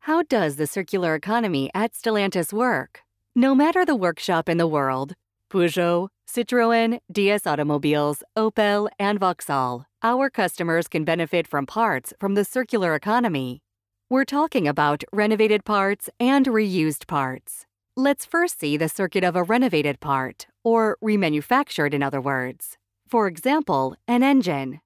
How does the circular economy at Stellantis work? No matter the workshop in the world, Peugeot, Citroën, DS Automobiles, Opel, and Vauxhall, our customers can benefit from parts from the circular economy. We're talking about renovated parts and reused parts. Let's first see the circuit of a renovated part, or remanufactured in other words. For example, an engine.